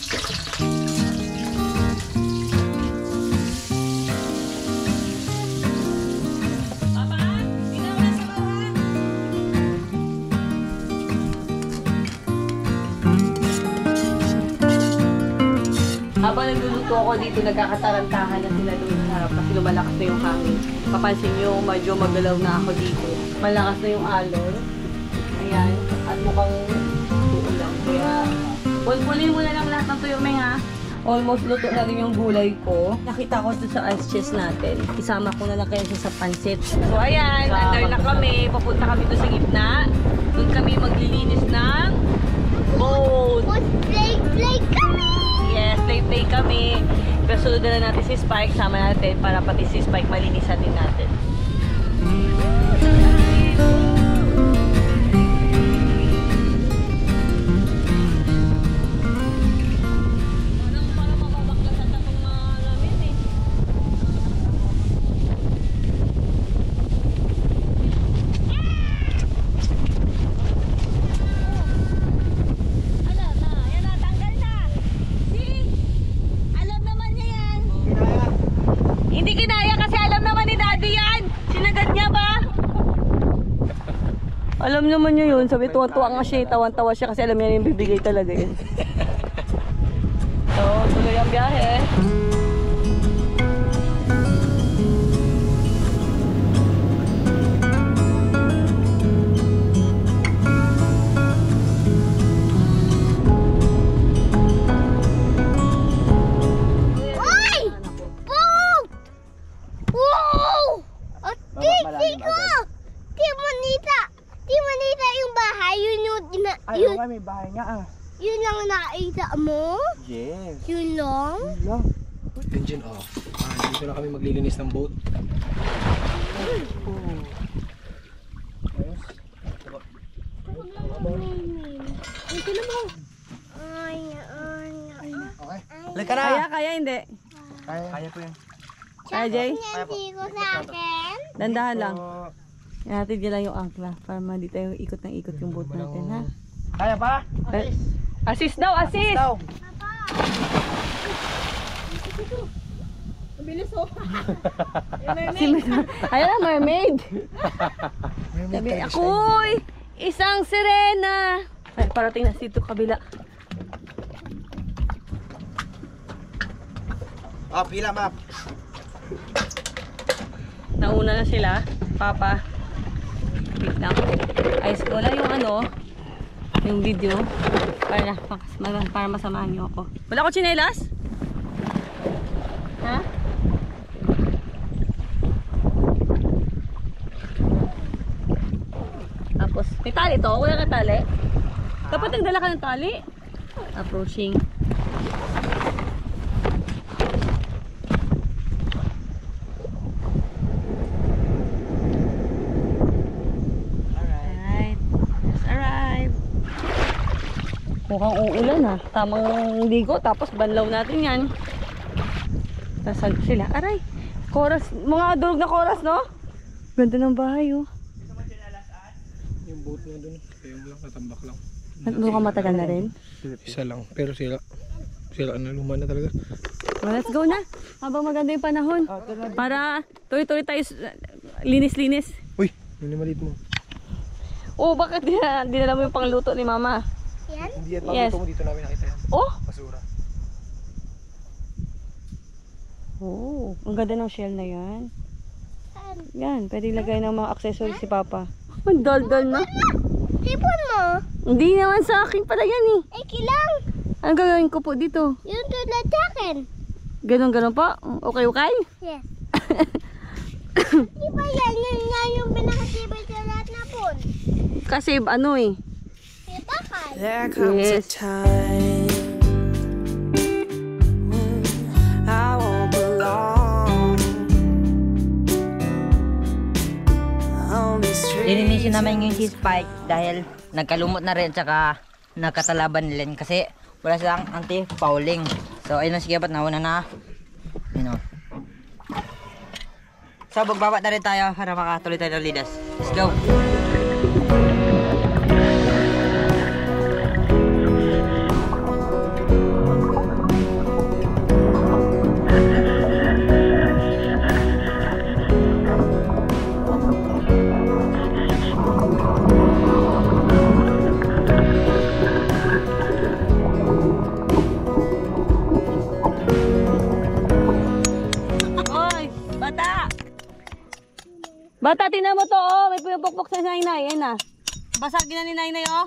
Habang nagluluto ako dito, nagkakatarantahan na sila doon sa harap kasi lumalakas na yung hangin. Papansin nyo, medyo magalaw na ako dito. Malakas na yung alon. Ayan. At mukhang uulang. Kaya, pulpulin mo na lang lahat ng tuyo, Meng, ha? Almost luto na rin yung gulay ko. Nakita ko doon sa ice chest natin. Isama ko na lang kaya siya sa pansit. So, ayan. Under na kami. Papunta kami doon sa gitna. Doon kami maglilinis ng boat. Play kami! Yes, play kami. Pero sunod na natin si Spike, sama natin para pati si Spike malinisan din natin. Hindi kinaya kasi alam naman ni Daddy yan. Sinagad niya ba? Alam naman niya yun. Sabi tuwa-tuwa nga siya. Tawan-tawa siya kasi alam niya yung bibigay talaga yun. So, tuloy ang biyahe. Ayun nga, may bahay nga ah. Yun lang nakita mo? Yes. Yun lang? Yun lang. Engine off. Dito na kami maglilinis ng boat. Ayos. Ito na mo. Okay. Halika na. Kaya hindi. Kaya ko yun. Kaya, Jay? Hindi ko sa akin. Dandahan lang. Natin dyan lang yung angkla para hindi tayo ikot ng ikot yung boat natin, ha? Kaya pa? Assist daw, assist! Bilis oh. Ayan na, mermaid! Sabi, ako'y isang sirena! Ay, parating na dito kabila. Oh, pila map. Nauna na sila, Papa. Wait lang. Ayos ko lang yung ano, yung video para masamahan niyo ako. Wala ko tsinelas? Ha? Tapos, may tali to? Wala ka tali? Dapat nagdala ka ng tali. Approaching. Mukhang uulan ha. Tamang ligo. Tapos banlaw natin yan. Tasag sila. Aray. Chorus. Mga durog na chorus, no? Ganda ng bahay, oh. Yung boat nga dun. Kaya mo lang, natambak lang. Doon ka matagal na rin? Isa lang. Pero sila na luma na talaga. Well, let's go na. Habang maganda yung panahon. Para tuloy-tuloy tayo linis-linis. Uy, minimalit mo. Oh, bakit dinala mo yung pangluto ni Mama? Yan? Hindi yan. Yes. Mo dito namin nakita yan. Oh! Basura. Oh, ang ganda ng shell na yan. Yan, pwede ilagay ng mga accessories si Papa. Ang dal-dal na. Tipon mo? Hindi naman sa akin pala yan eh. Eh, kilang. Anong gagawin ko po dito? Yung tulad sa akin. Ganon pa? Okay, okay? Yes. Di ba yan? Yung pinakatibay sa lahat na pon? Kasi ano eh. Bakal. There comes a time when I won't belong. Lilinisin namin yung si Spike dahil nagkalumot na rin tsaka nakatalaban nila kasi wala silang anti-fouling. So ayun na, sige, ba't nauna na, you know. So magbaba na rin tayo para makatuloy tayo ng lidas. Let's go! Bata, tingnan mo to, oh. May pinupukpok sa Nainay. Ayan na. Basagin na ni Nainay, oh.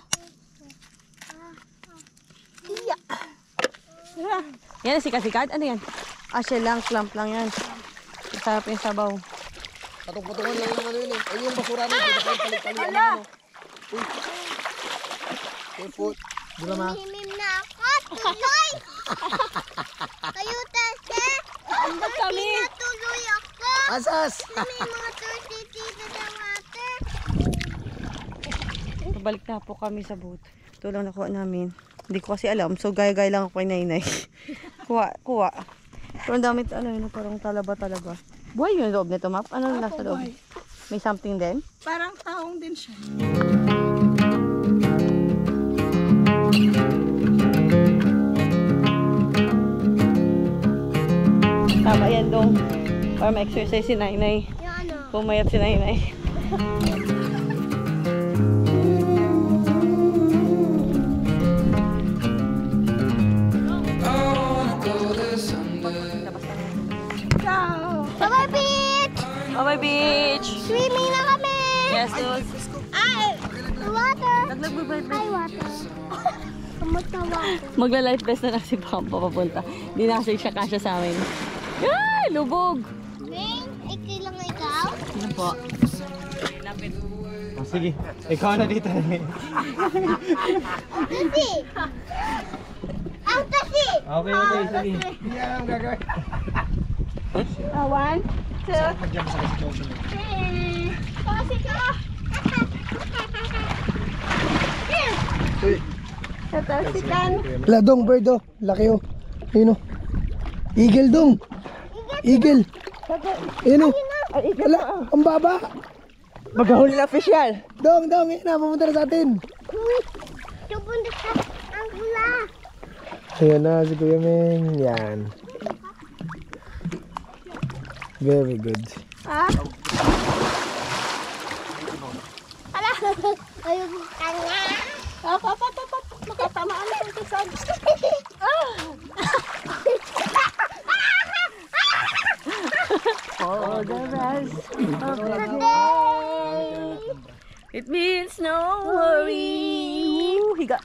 Yan, sikat-sikat. Ano yan? Shell lang, clamp lang yan. Sarap yung sabaw. Patung-patungan lang yung ano yun eh. Ayun yung basura na. Hala! Uy. Careful. Dula ma. Himim na ako. Tuloy. Kayo tase. Ambot kami. Tuloy ako. Asas! May mga turkey dito sa water. Balik na po kami sa boat. Ito lang nakuha namin. Hindi ko kasi alam. So, gaya-gaya lang ako kay Nainay. Kuha. Pero ang dami, ano yun, parang talaba-talaba. Buhay yung loob nito, Map? Ano nasa loob? May something din? Parang taong din siya. Tama yan dong. Para ma-exercise si Nainay. Yung ano? Pumayat si Nainay. Bye-bye, beach! Bye-bye, beach! Swimming na kami! Yes, dude. Ay! Water! Naglag-bye-bye. Ay, water. Kamot na water. Magla-life vest na lang si Pampa papunta. Hindi na kasi siya kasya sa amin. Ay, lubog! Wayne, ikay lang ikaw? Ano po? Oh, sige, ikaw na dito. Tasi! Ang tasi! Okay, sige. Hindi alam gagawin. 1, 2, Pag-jump sa situation mo. Tasi ka! Uy. Tasikan! Wala dong, bird oh. Laki oh. Ayun oh. Eagle dong. Eagle. Ayun oh. Wala, ang baba. Maghahuli na official. Dong, ayun na, pumunta na sa atin. Tupunta sa ang hula. Ayan na si Kuya Ming. Yan. Very good. Ala! Ayun ka nga! Makatamaan na ito sa all the rest of the Today! day. It means no worry. Higa.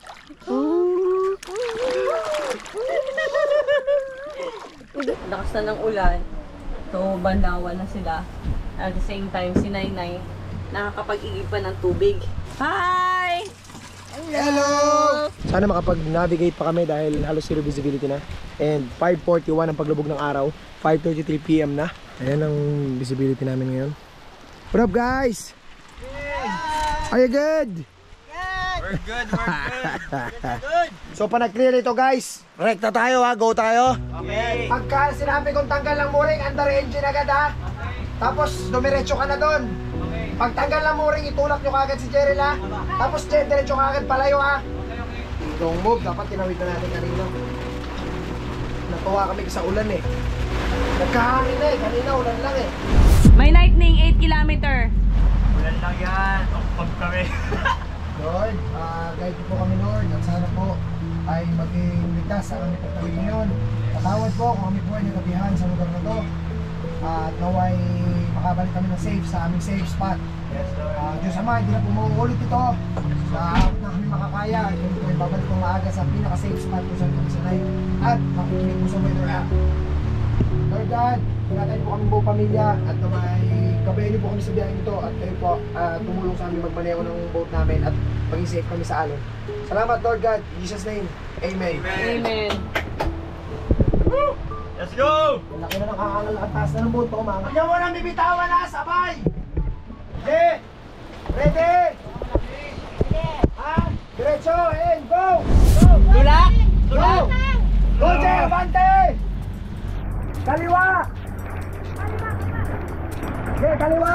Lakas na ng ulan. So, bandawan na sila. At the same time, si Nainay nakakapag-igib pa ng tubig. Hi! Hello! Sana makapag-navigate pa kami dahil halos zero visibility na. And 5:41 ang paglubog ng araw. 5:33 PM na. Ayan ang visibility namin ngayon. What up, guys? Are you good? We're good, good. So pa nag-clear ito, guys. Rekta tayo ha, go tayo. Okay. Pagka sinabi kong tanggal ng mooring, under engine agad ha. Tapos dumiretso ka na doon. Pag tanggal ng mooring, itulak nyo kagad si Cheryl ha. Tapos diretso kagad palayo ha. Itong move, dapat tinawid na natin kanina. Natuwa kami sa ulan eh. Nagkahangin na eh, kanina ulan lang eh. May lightning, 8 kilometer. Ulan lang yan. Pag kami. Lord, guide po kami Lord at sana po ay maging ligtas sa aming pagtawid ngayon. Patawad po kung kami po ay nagabihan sa lugar na to at naway makabalik kami ng safe sa aming safe spot. Yes, Lord. Diyos Ama, hindi na po mauulit ito sa harap na kami makakaya. Kami po ay babalik po maaga sa pinaka-safe spot kung saan kami sanay at makikinig po sa weather app. Lord God, pinatay po kami buong pamilya at may gabayan niyo po kami sa biyahe nito at kayo po tumulong sa amin magmaneho ng boat namin at maging safe kami sa alon. Salamat Lord God, in Jesus name, Amen. Amen. Let's go! Malaki na nakakangal at taas na ng boat, umangat. Huwag mo nang bibitawan na, sabay! Okay, ready? Ha? Diretso, and go! Go! Tulak! Go! Go, Jay, abante! Kaliwa! Okay, kaliwa!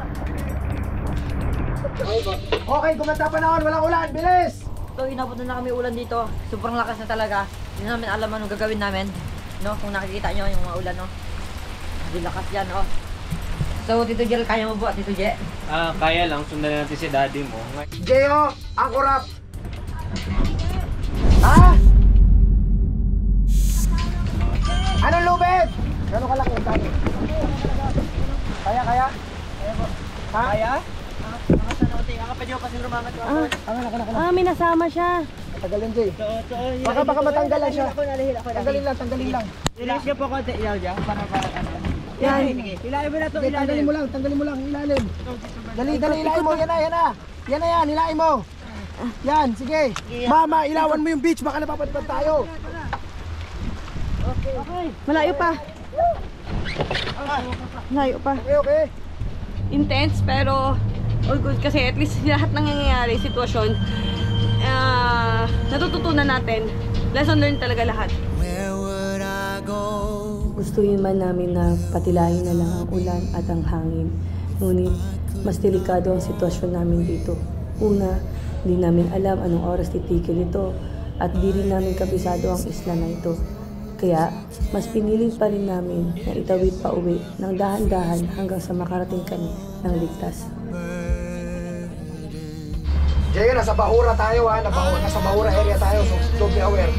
Okay, gumanda panahon, walang ulan, bilis! So, inabot na kami ulan dito. Sobrang lakas na talaga. Hindi namin alam anong gagawin namin. No, kung nakikita nyo yung mga ulan, no. Hindi lakas yan, oh. So, Tito Jel, kaya mo ba, Tito Je? Kaya lang. Sundan natin si daddy mo. Jeyo, ang kurap! Ha? Anong lubid? Gano'ng kalaki? Kaya? Kaya po. Tama siya. Tanggalin, Jay. Baka matanggal lang siya. Tanggalin lang. Relax niyo po konti, ilaw dyan. Para Yan. Ilalim mo na to, Sige, tanggalin mo lang, ilalim. Dali, ilalim mo, yan na, ilalim mo. Yan, sige. Mama, ilawan mo yung beach, baka napapadpad tayo. Malayo pa. Malayo pa. Okay. Intense pero all good kasi at least lahat ng nangyayari sitwasyon natututunan natin. Lesson learned talaga lahat. Gustuhin man namin na patilahin na lang ang ulan at ang hangin. Ngunit mas delikado ang sitwasyon namin dito. Una, hindi namin alam anong oras titigil ito at di rin namin kabisado ang isla na ito. Kaya, mas piniling pa rin namin na itawid pa uwi ng dahan-dahan hanggang sa makarating kami ng ligtas. Jay, nasa Bahura tayo ha, nasa Bahura area tayo, so don't be aware.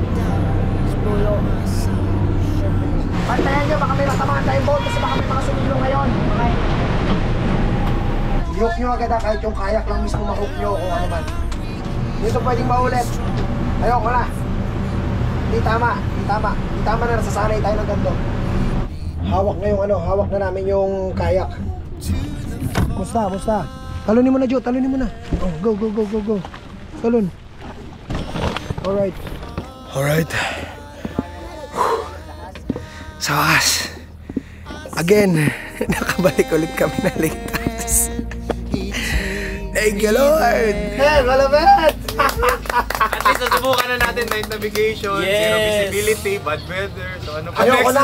Pantayan nyo, baka may matamaan tayong boat kasi baka may mga sumilong ngayon. Okay? I-hook nyo agad ha, kahit yung kayak lang mismo ma-hook nyo kung ano man. Dito pwedeng maulit. Ayoko na. Hindi tama na nasasanay tayo ng ganito. Hawak na namin yung kayak. Musta? Talunin mo na, Joe, talunin mo na. Oh, go. Talon. Alright. Sa wakas, again, nakabalik ulit kami na ligtas. Thank you, Lord! Hey, malapit! At least nasubukan na natin night navigation, zero visibility, bad weather, so ano pa Ayoko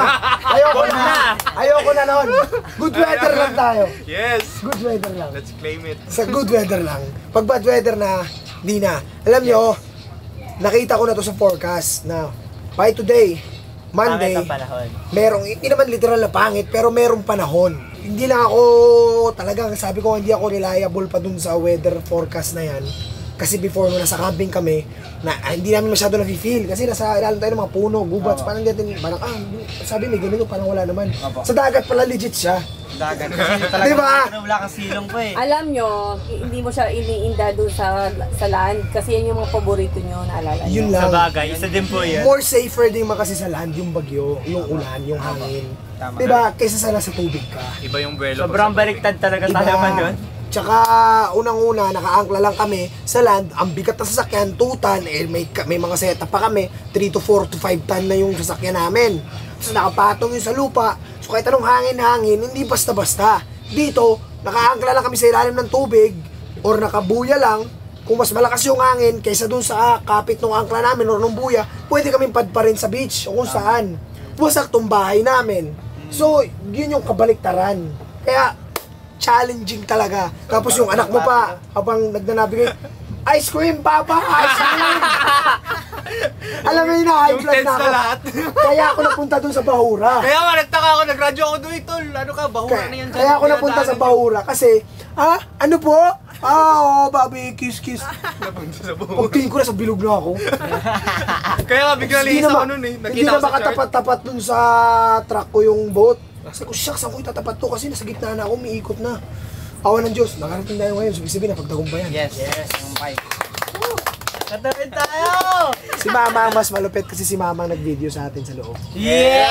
na nun. Good weather lang tayo. Yes! Good weather lang. Let's claim it. Sa good weather lang. Pag bad weather na, di na. Alam nyo, nakita ko na to sa forecast na by today, Monday, merong, hindi naman literal na pangit, pero merong panahon. Hindi lang ako, talagang sabi ko, hindi ako reliable pa dun sa weather forecast na yan. Kasi before nasa camping kami, hindi namin masyado na-feel. Kasi nasa ilalim tayo ng mga puno, gubats, parang ganyan, parang, sabi may ganito, parang wala naman. Sa dagat pala legit siya. Dagat kasi talaga. Diba? Wala kang silong po eh. Alam nyo, hindi mo siya iniinda doon sa land kasi yan yung mga paborito nyo, naalala nyo. Yun lang. Sabagay, isa din po yan. More safer din kasi sa land, yung bagyo, yung ulan, yung hangin. Diba? Kaysa sa nasa tubig ka. Iba yung buwelo. Sobrang baliktad talaga tayo man yun. Tsaka unang-una, nakaangkla lang kami sa land, ang bigat na sasakyan, 2 ton, may mga setup pa kami, 3 to 4 to 5 ton na yung sasakyan namin. Tapos nakapatong yun sa lupa, so kahit anong hangin-hangin, hindi basta-basta. Dito, nakaangkla lang kami sa ilalim ng tubig, or nakabuya lang, kung mas malakas yung hangin kaysa dun sa kapit ng angkla namin or ng buya, pwede kami padpa rin sa beach o kung saan. Wasak tong bahay namin. So, yun yung kabaliktaran. Kaya, challenging talaga. Tapos yung anak mo pa, habang nagnanabigay, ice cream, papa! Ice cream! Alam mo yun na, high blood na ako. Kaya ako napunta dun sa Bahura. Kaya nga, nagtaka ako, nagradyo ako doon, tol. Ano ka, bahura na yan. Kaya ako napunta sa Bahura kasi, ano po? Babi, kiss. Napunta sa bahura. Pagtingin ko na sa bilog na ako. Kaya nga, bigla lihis ako nun eh. Hindi na makatapat-tapat dun sa truck ko yung boat. Kasi ko, shucks, ako itatapat to kasi nasa gitna na ako, umiikot na. Awa ng Diyos, nakarating tayo ngayon, sabi-sabi na pagtagumpayan. Yes, tagumpay. Katawid tayo! Si Mama ang mas malupit kasi si Mama ang nag-video sa atin sa loob. Yeah!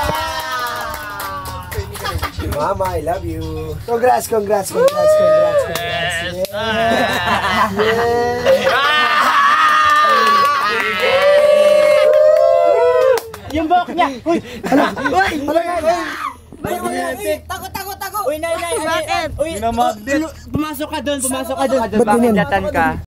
Mama, I love you. Congrats. Yeah. Yung buhok niya! Uy! Tago. Uy, nay! Bakit? Uy, pumasok ka doon. Ba't ganyan? Bakit ka?